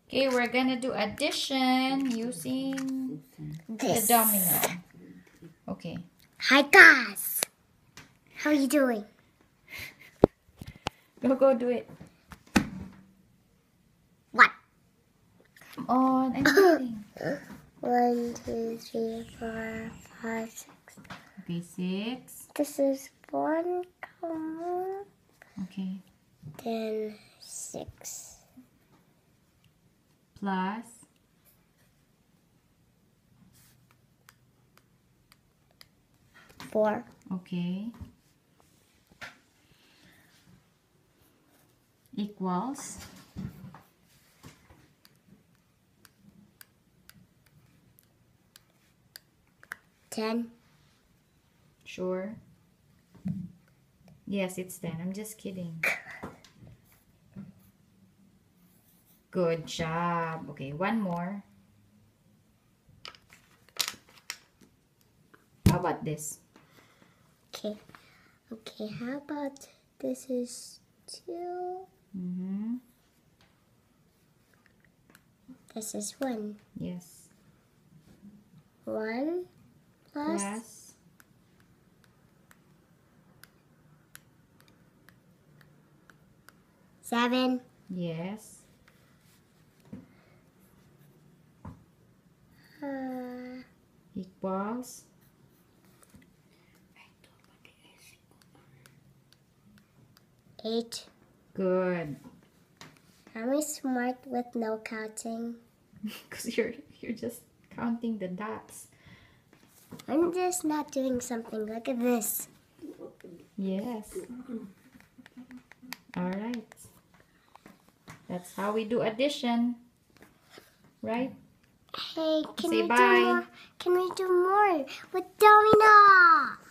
Okay, we're gonna do addition using the domino. Okay. Hi guys. How are you doing? Go do it. What? Come on, I'm waiting. 1, 2, 3, 4, 5, 6. Okay, 6. This is 1, comma, Okay. then 6. Plus. Four. Okay. Equals. Ten. Sure. Yes, it's 10. I'm just kidding. Good job. Okay, one more. How about this? Okay. Okay, how about this is 2. Mm-hmm. This is 1. Yes. 1 plus, Plus. 7. Yes. Equals. 8. Good. Am I smart with no counting? Because you're just counting the dots. I'm just not doing something. Look at this. Yes. All right. That's how we do addition. Right? Hey, can Say we bye. do more? Can we do more with domino?